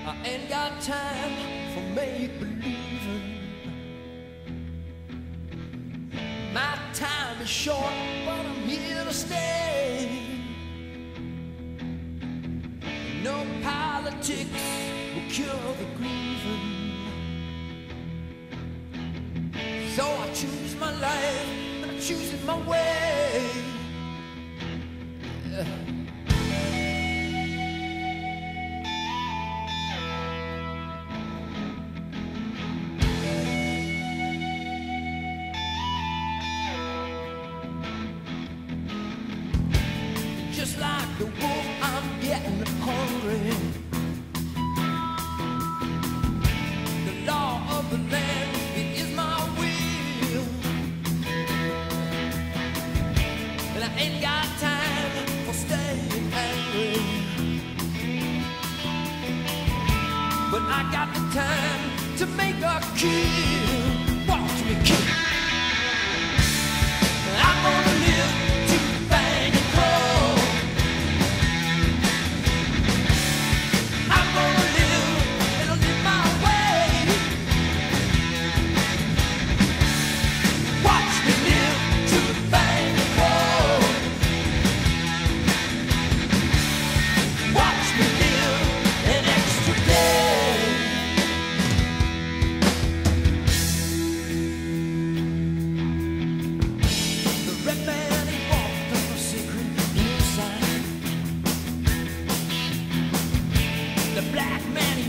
I ain't got time for make-believing. My time is short, but I'm here to stay. No politics will cure the grieving. So I choose my life, and I choose it my way. Just like the wolf, I'm getting hungry. The law of the land, it is my will. And I ain't got time for staying angry, but I got the time to make a kill. Watch me kill. I'm gonna live to bang and crawl. I'm gonna live and I'll live my way. Watch me live to bang and crawl. Watch me live an extra day. The red man, he walked on a secret hillside. The black man, he